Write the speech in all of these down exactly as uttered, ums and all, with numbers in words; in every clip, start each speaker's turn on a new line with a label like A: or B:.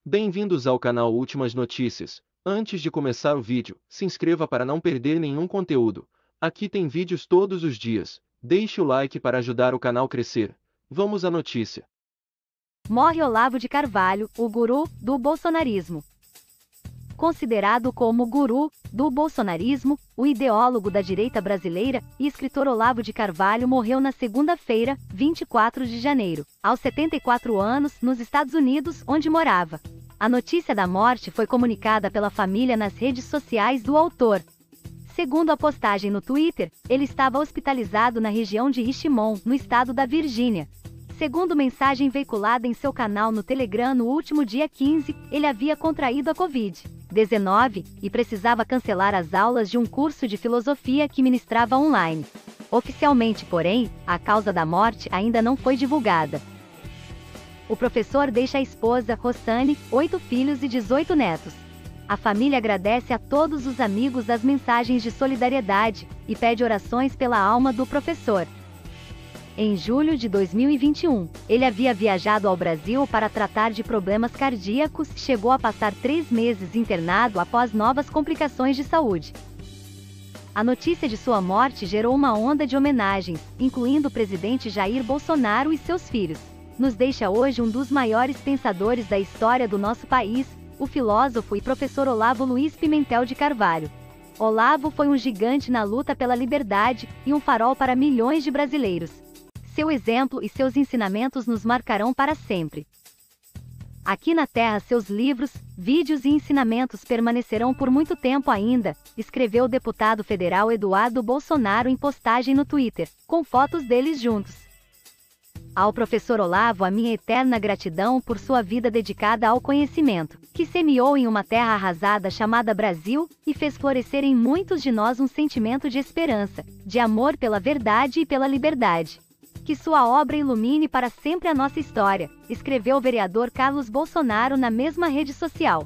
A: Bem-vindos ao canal Últimas Notícias. Antes de começar o vídeo, se inscreva para não perder nenhum conteúdo. Aqui tem vídeos todos os dias. Deixe o like para ajudar o canal a crescer. Vamos à notícia.
B: Morre Olavo de Carvalho, o guru do bolsonarismo. Considerado como guru do bolsonarismo, o ideólogo da direita brasileira e escritor Olavo de Carvalho morreu na segunda-feira, vinte e quatro de janeiro, aos setenta e quatro anos, nos Estados Unidos, onde morava. A notícia da morte foi comunicada pela família nas redes sociais do autor. Segundo a postagem no Twitter, ele estava hospitalizado na região de Richmond, no estado da Virgínia. Segundo mensagem veiculada em seu canal no Telegram no último dia quinze, ele havia contraído a covid dezenove e precisava cancelar as aulas de um curso de filosofia que ministrava online. Oficialmente, porém, a causa da morte ainda não foi divulgada. O professor deixa a esposa, Rossane, oito filhos e dezoito netos. A família agradece a todos os amigos as mensagens de solidariedade e pede orações pela alma do professor. Em julho de dois mil e vinte e um, ele havia viajado ao Brasil para tratar de problemas cardíacos e chegou a passar três meses internado após novas complicações de saúde. A notícia de sua morte gerou uma onda de homenagens, incluindo o presidente Jair Bolsonaro e seus filhos. Nos deixa hoje um dos maiores pensadores da história do nosso país, o filósofo e professor Olavo Luiz Pimentel de Carvalho. Olavo foi um gigante na luta pela liberdade e um farol para milhões de brasileiros. Seu exemplo e seus ensinamentos nos marcarão para sempre. Aqui na Terra seus livros, vídeos e ensinamentos permanecerão por muito tempo ainda, escreveu o deputado federal Eduardo Bolsonaro em postagem no Twitter, com fotos deles juntos. Ao professor Olavo a minha eterna gratidão por sua vida dedicada ao conhecimento, que semeou em uma terra arrasada chamada Brasil, e fez florescer em muitos de nós um sentimento de esperança, de amor pela verdade e pela liberdade. Que sua obra ilumine para sempre a nossa história, escreveu o vereador Carlos Bolsonaro na mesma rede social.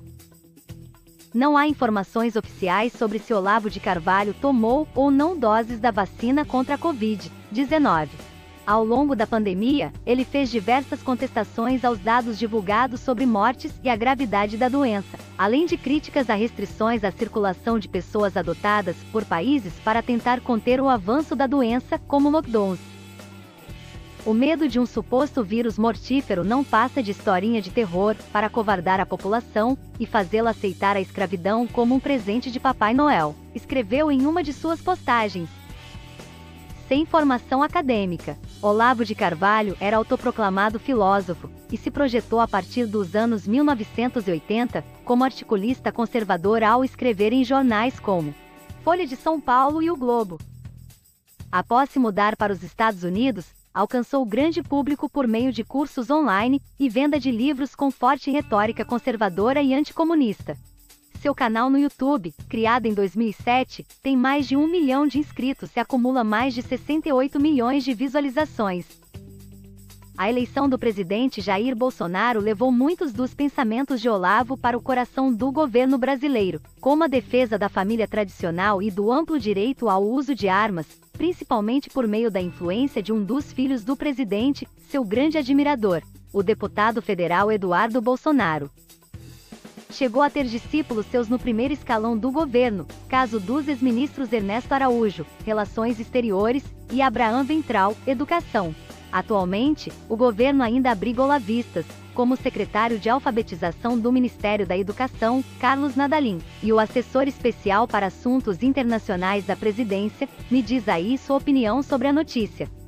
B: Não há informações oficiais sobre se Olavo de Carvalho tomou ou não doses da vacina contra a covid dezenove. Ao longo da pandemia, ele fez diversas contestações aos dados divulgados sobre mortes e a gravidade da doença, além de críticas a restrições à circulação de pessoas adotadas por países para tentar conter o avanço da doença, como lockdowns. O medo de um suposto vírus mortífero não passa de historinha de terror para acovardar a população e fazê-la aceitar a escravidão como um presente de Papai Noel, escreveu em uma de suas postagens. Sem formação acadêmica, Olavo de Carvalho era autoproclamado filósofo e se projetou a partir dos anos mil novecentos e oitenta como articulista conservador ao escrever em jornais como Folha de São Paulo e O Globo. Após se mudar para os Estados Unidos, alcançou grande público por meio de cursos online e venda de livros com forte retórica conservadora e anticomunista. Seu canal no YouTube, criado em dois mil e sete, tem mais de um milhão de inscritos e acumula mais de sessenta e oito milhões de visualizações. A eleição do presidente Jair Bolsonaro levou muitos dos pensamentos de Olavo para o coração do governo brasileiro, como a defesa da família tradicional e do amplo direito ao uso de armas, principalmente por meio da influência de um dos filhos do presidente, seu grande admirador, o deputado federal Eduardo Bolsonaro. Chegou a ter discípulos seus no primeiro escalão do governo, caso dos ex-ministros Ernesto Araújo, Relações Exteriores, e Abraham Ventral, Educação. Atualmente, o governo ainda abriga olavistas, como o secretário de alfabetização do Ministério da Educação, Carlos Nadalim, e o assessor especial para assuntos internacionais da presidência. Me diz aí sua opinião sobre a notícia.